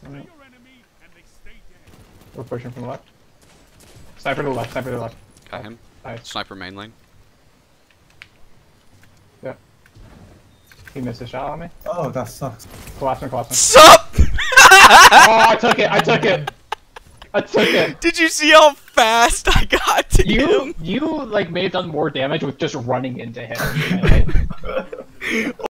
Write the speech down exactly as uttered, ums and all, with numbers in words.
coming out. We're pushing from the left. Sniper to the left, sniper to the left. Got him. Nice. Sniper main lane. Yeah. He missed a shot on me. Oh, that sucks. Collapse him, collapse him. Sup? Oh, I took it, I took it! I took it! Did you see how fast I got to You, him? you, like, may have done more damage with just running into him.